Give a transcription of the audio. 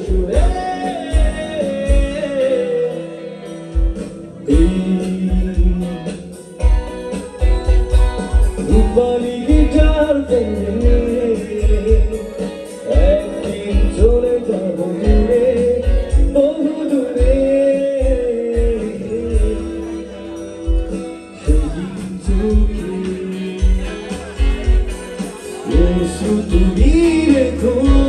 জুড়ে রূপালী গিটার ভেঙে একদিন চলে যাব দূরে বহু দূরে সেদিন চোখে শুধু রেখো